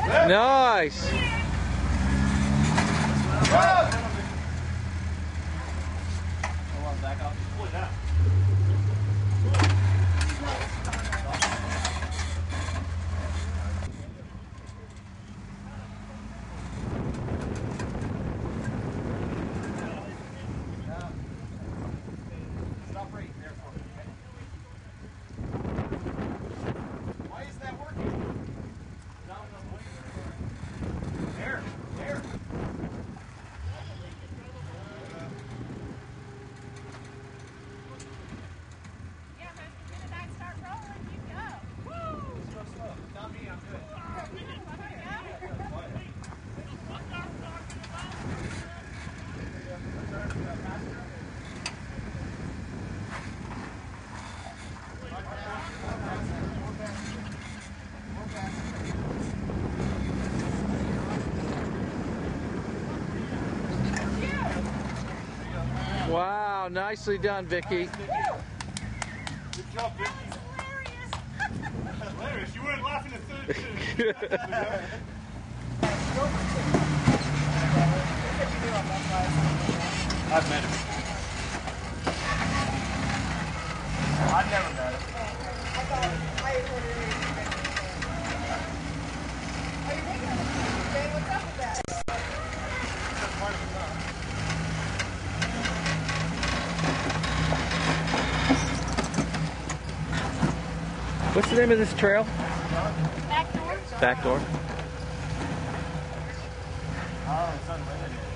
Nice. Wow, nicely done, Vicky. Good job, Vicky. That's hilarious. You weren't laughing at third too. I've met him. I've never met him. What's up with that? What's the name of this trail? Back door. Back door. Oh, it's unlimited.